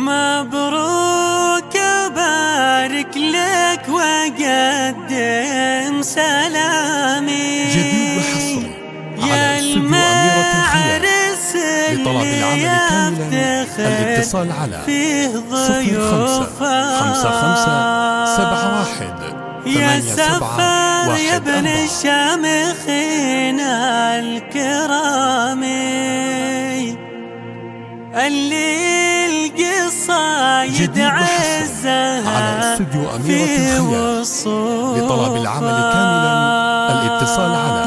مبروك أبارك لك وأقدم سلامي جديد وحصري يا على استوديو أميرة الخيال. المعرس لطلب العمل كاملا الاتصال على 055571 يا سفر يا ابن الشامخين الكرامي اللي القصايد عزها في وصوفها. لطلب العمل كاملا الاتصال على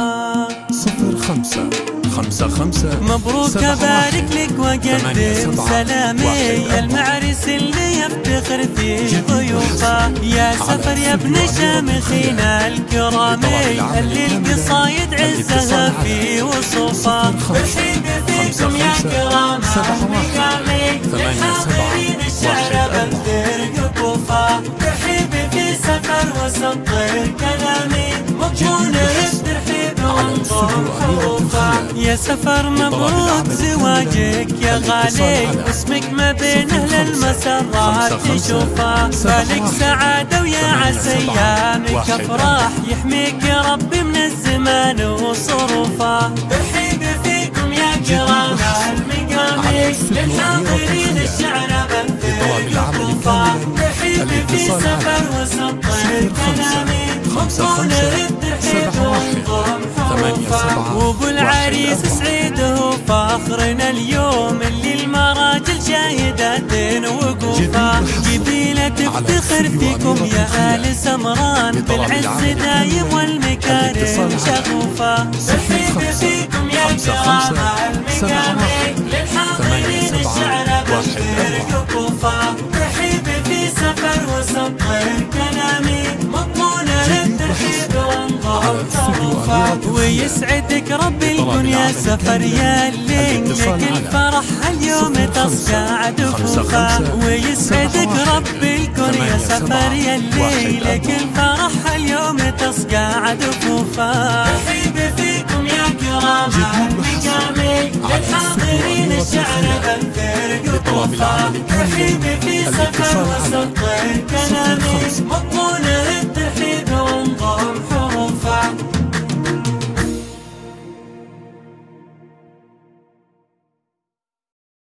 0555 مبروك أبارك لك وأقدم سلامي يا المعرس اللي يفتخر فيه ضيوفه. يا سفر يا ابن شامخين الكرامي اللي القصايد عزها في وصوفه. ارحب فيكم يا كرام المقامي للحاضرين الشعر بنثر قطوفه. ارحب في سفر وسطر كلامي مضمون رد رحيب وانظر حروفه. يا سفر مبروك زواجك يا غالي اسمك ما بين اهل المسرات تشوفه. بالك سعاده ويا عسى ايامك افراح يحميك يا ربي من الزمان وصروفه. ارحب فيكم يا كرام المقامي للحاضرين الشعر بنثر قطوفه. ارحب في سفر وسطر كلامي مضمون رد رحيب وانظر حروفه. وابو العريس سعيده فاخرنا اليوم اللي المراجل شاهدات وقوفه. جبيله تفتخر فيكم يا آل سمران بالعز دايم والمكارم شغوفه. ارحب فيكم يا كرام المقامي للحاضرين الشعر بنثر قطوفه. ارحب في سفر وسطر كلامي مضمون رد رحيب وانظر حروفه. ويسعدك رب الكون يا سفر يا اللي لك الفرح اليوم تصقع دفوفه. ويسعدك رب الكون يا سفر يا اللي لك الفرح اليوم تصقع دفوفه. ارحب فيكم يا كرام المقامي للحاضرين الشعر بنثر قطوفه. ارحب في سفر وسطر كلامي مضمون